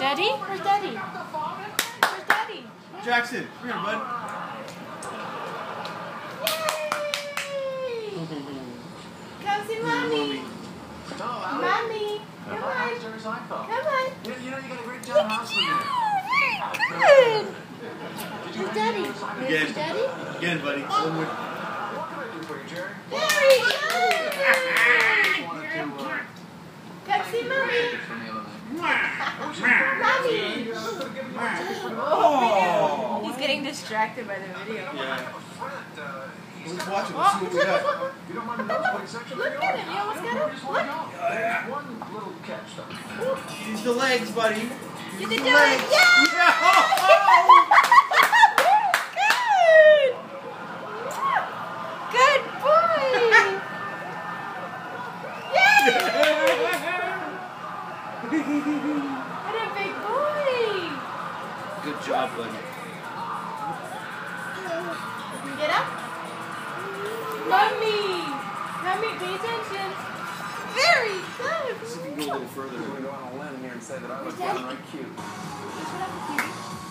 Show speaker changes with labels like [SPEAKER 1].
[SPEAKER 1] Daddy? Where's Daddy? Where's Daddy?
[SPEAKER 2] Jackson, come here, bud.
[SPEAKER 1] Yay! Come see Mommy. Mommy. Come on. Come on.
[SPEAKER 3] You know, you got a great job hustling there.
[SPEAKER 1] Very good. Where's Daddy? Where's Daddy?
[SPEAKER 2] Again, buddy. One more.
[SPEAKER 3] What can I do for you, Jerry?
[SPEAKER 1] Very good. Come see Mommy. Mommy.
[SPEAKER 2] Oh!
[SPEAKER 1] He's getting distracted by the video.
[SPEAKER 2] Yeah. Let's watch it. Let's see what we got.
[SPEAKER 3] You don't mind the nosebleed section?
[SPEAKER 1] Look at him. You almost got him. Look.
[SPEAKER 3] There's one little catch, though.
[SPEAKER 2] Use the legs, buddy.
[SPEAKER 1] You
[SPEAKER 2] Use
[SPEAKER 1] did
[SPEAKER 2] the
[SPEAKER 1] do it.
[SPEAKER 2] legs.
[SPEAKER 1] Yeah.
[SPEAKER 2] Yeah.
[SPEAKER 1] Good. Good boy. Yay! What a big boy.
[SPEAKER 2] Good job, buddy.
[SPEAKER 1] Get up. Mommy. Mommy, pay attention. Very good.
[SPEAKER 2] See if we can go a little further.
[SPEAKER 3] I'm going to go on a limb here and say that I look
[SPEAKER 1] Daddy.
[SPEAKER 3] downright cute.
[SPEAKER 1] Put up the TV.